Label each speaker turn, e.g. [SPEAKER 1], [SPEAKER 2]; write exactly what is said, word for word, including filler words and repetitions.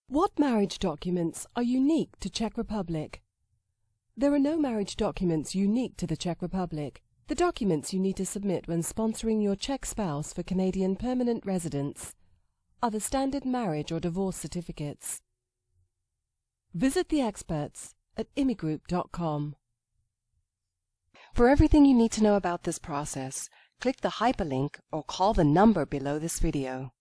[SPEAKER 1] What marriage documents are unique to Czech Republic? There are no marriage documents unique to the Czech Republic. The documents you need to submit when sponsoring your Czech spouse for Canadian permanent residence are the standard marriage or divorce certificates. Visit the experts at imigroup dot com. For everything you need to know about this process, click the hyperlink or call the number below this video.